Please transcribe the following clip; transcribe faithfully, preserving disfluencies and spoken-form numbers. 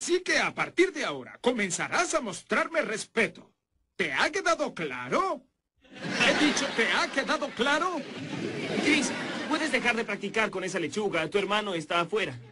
Así que a partir de ahora comenzarás a mostrarme respeto. ¿Te ha quedado claro? He dicho, ¿te ha quedado claro? Chris, puedes dejar de practicar con esa lechuga. Tu hermano está afuera.